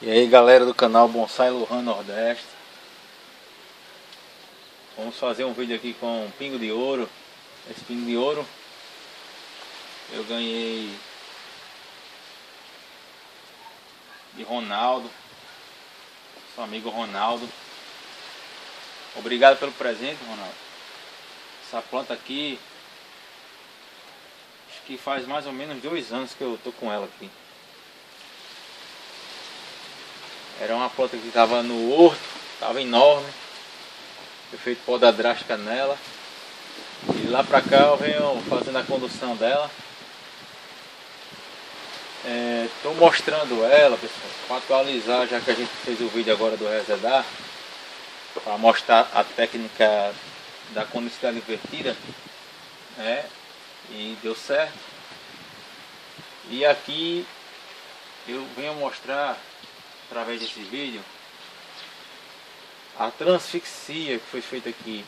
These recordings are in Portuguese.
E aí galera do canal Bonsai Lohan Nordeste, vamos fazer um vídeo aqui com pingo de ouro. Esse pingo de ouro eu ganhei de Ronaldo, seu amigo Ronaldo. Obrigado pelo presente, Ronaldo. Essa planta aqui, acho que faz mais ou menos 2 anos que eu tô com ela aqui. Era uma planta que estava no horto, estava enorme. Eu fiz poda drástica nela. E lá pra cá eu venho fazendo a condução dela. Estou mostrando ela, pessoal, para atualizar, já que a gente fez o vídeo agora do resedar, para mostrar a técnica da condução invertida, né? E deu certo. E aqui eu venho mostrar, através desse vídeo, a transfixia que foi feita aqui.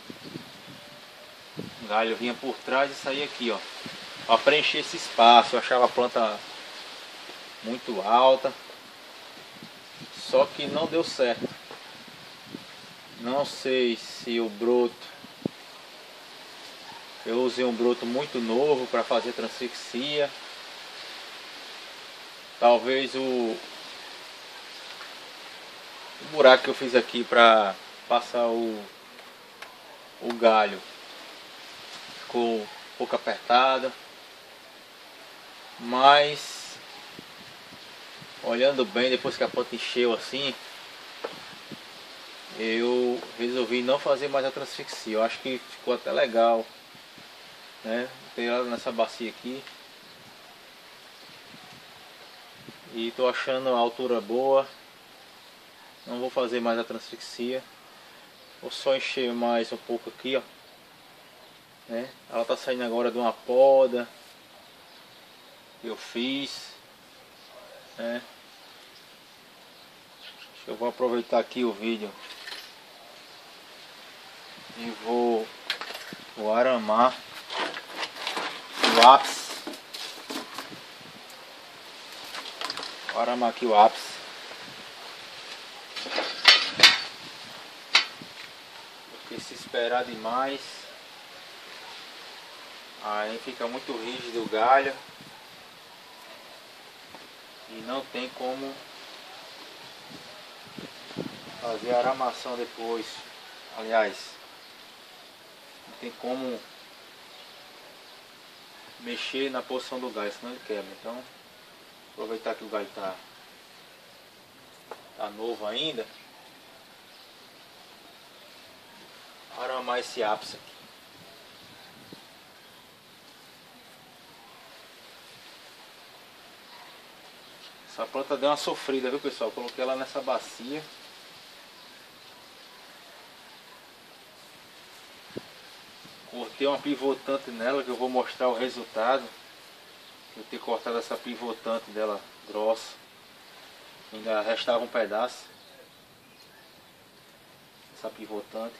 O galho vinha por trás e saía aqui, ó, para preencher esse espaço. Eu achava a planta muito alta, só que não deu certo. Não sei se o broto, eu usei um broto muito novo para fazer transfixia. Talvez o buraco que eu fiz aqui para passar o galho ficou um pouco apertada, mas olhando bem, depois que a planta encheu assim, eu resolvi não fazer mais a transfixia. Eu acho que ficou até legal, né? Tem ela nessa bacia aqui e tô achando a altura boa. Não vou fazer mais a transfixia, vou só encher mais um pouco aqui, ó, né? Ela tá saindo agora de uma poda que eu fiz, né? Eu vou aproveitar aqui o vídeo e vou aramar o ápice. Vou aramar aqui o ápice, porque se esperar demais aí fica muito rígido o galho e não tem como fazer a aramação depois. Aliás, não tem como mexer na posição do galho, senão ele quebra. Então, aproveitar que o galho tá novo ainda, aramar esse ápice aqui. Essa planta deu uma sofrida, viu, pessoal? Coloquei ela nessa bacia. Cortei uma pivotante nela, que eu vou mostrar o resultado. Eu ter cortado essa pivotante dela grossa. Ainda restava um pedaço. Essa pivotante.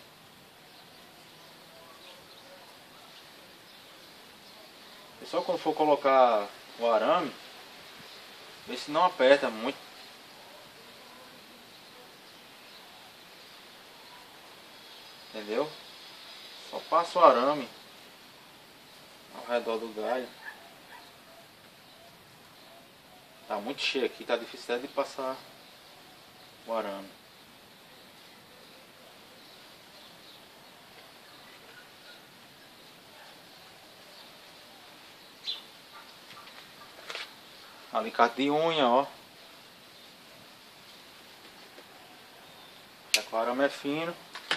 Só quando for colocar o arame, vê se não aperta muito. Entendeu? Só passa o arame ao redor do galho. Tá muito cheio aqui, tá difícil até de passar o arame. Alicate de unha, ó. Já que o arame é fino.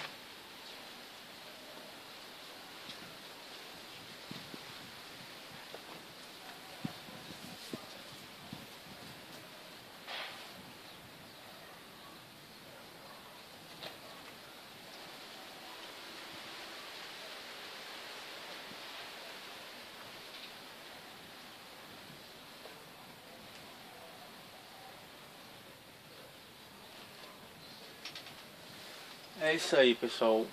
É isso aí, pessoal.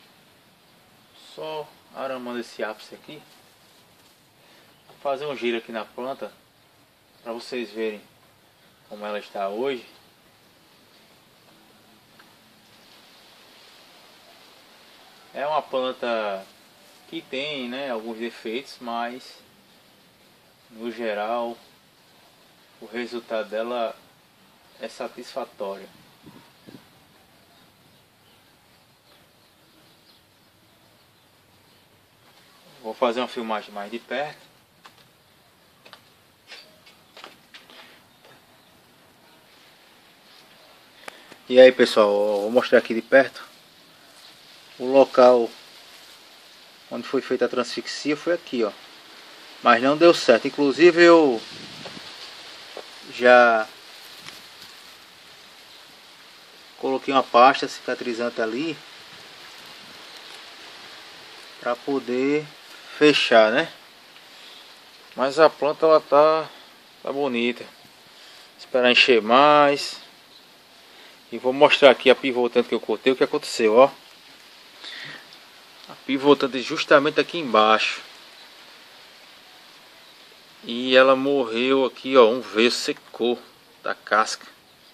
Só aramando esse ápice aqui. Vou fazer um giro aqui na planta para vocês verem como ela está hoje. É uma planta que tem, né, alguns defeitos, mas no geral o resultado dela é satisfatório. Vou fazer uma filmagem mais de perto. E aí pessoal, vou mostrar aqui de perto o local onde foi feita a transfixia. Foi aqui, ó, mas não deu certo. Inclusive eu já coloquei uma pasta cicatrizante ali para poder fechar, né? Mas a planta ela tá bonita. Esperar encher mais. E vou mostrar aqui a pivotante que eu cortei, o que aconteceu, ó. A pivotante justamente aqui embaixo. E ela morreu aqui, ó, um veio secou da casca.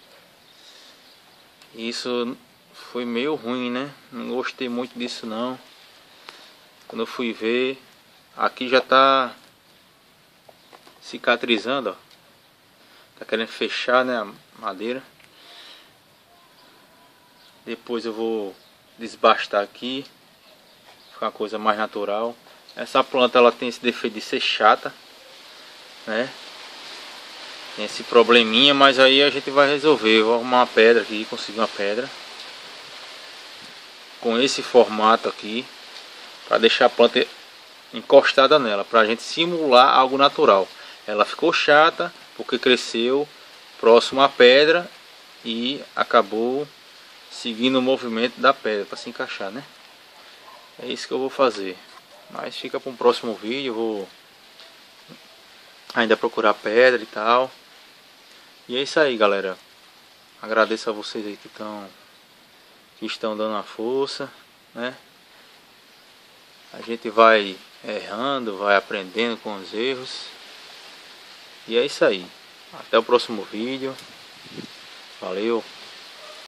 Isso foi meio ruim, né? Não gostei muito disso não. Quando eu fui ver, aqui já tá cicatrizando, ó. Tá querendo fechar, né, a madeira. Depois eu vou desbastar aqui, ficar uma coisa mais natural. Essa planta ela tem esse defeito de ser chata, né? Tem esse probleminha, mas aí a gente vai resolver. Eu vou arrumar uma pedra aqui, conseguir uma pedra com esse formato aqui, para deixar a planta encostada nela, para a gente simular algo natural. Ela ficou chata porque cresceu próximo à pedra e acabou seguindo o movimento da pedra para se encaixar, né? É isso que eu vou fazer. Mas fica para um próximo vídeo. Eu vou ainda procurar pedra e tal. E é isso aí, galera. Agradeço a vocês aí que estão dando a força, né? A gente vai errando, vai aprendendo com os erros. E é isso aí. Até o próximo vídeo. Valeu.